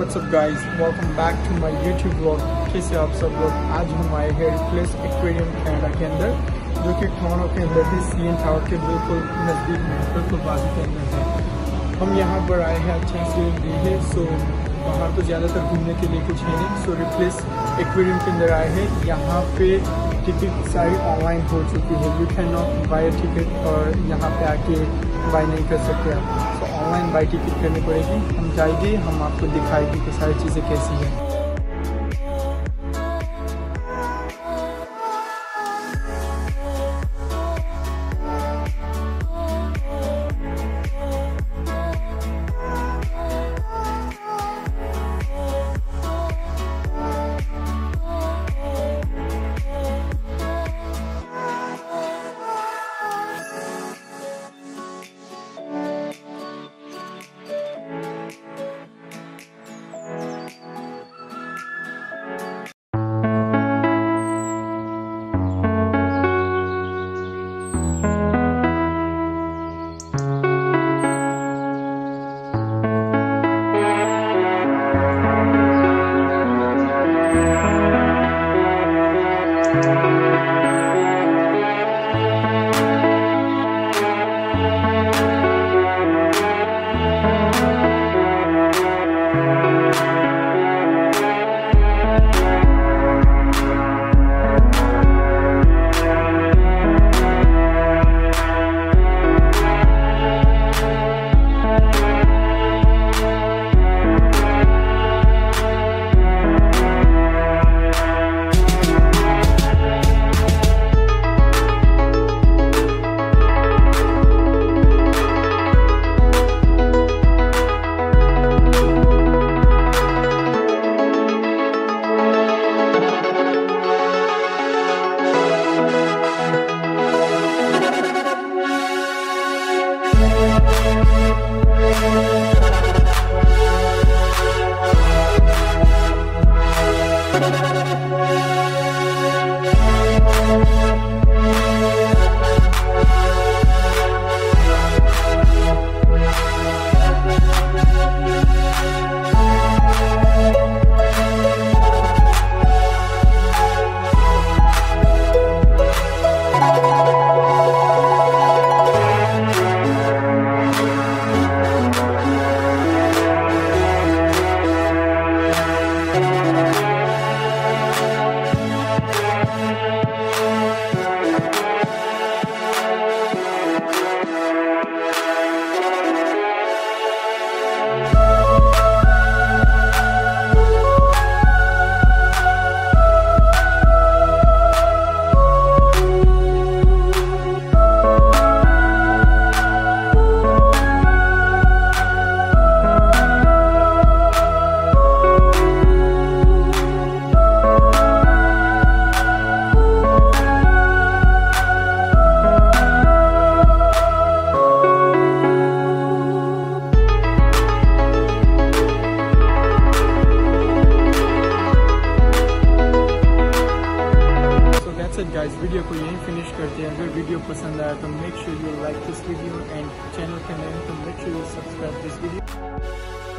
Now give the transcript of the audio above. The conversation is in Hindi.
WhatsApp guys, welcome back to my YouTube vlog. कैसे आप सब लोग? आज हम आए हैं रिप्लेस एक्वेरियम कनाडा के अंदर, जो कि टोरंटो के अंदर है, सीएन टावर के बिल्कुल नज़दीक में, बिल्कुल बाजू के अंदर है। हम यहाँ पर आए हैं, अच्छा से भी है। सो वहाँ तो ज़्यादातर घूमने के लिए कुछ है नहीं। सो रिप्लेस एक्वेरियम के अंदर आए हैं। यहाँ पे टिकट सारी ऑनलाइन हो चुकी है। You can not buy ticket और यहाँ पे आके बाय नहीं कर सकते आप। सो ऑनलाइन बाय टिकट करनी पड़ेगी। हम जाएंगे, हम आपको दिखाएंगे कि सारी चीज़ें कैसी हैं। गाइस, वीडियो को यहीं फिनिश करते हैं। अगर वीडियो पसंद आया तो make sure you like this video and channel के नए तो make sure you subscribe this video.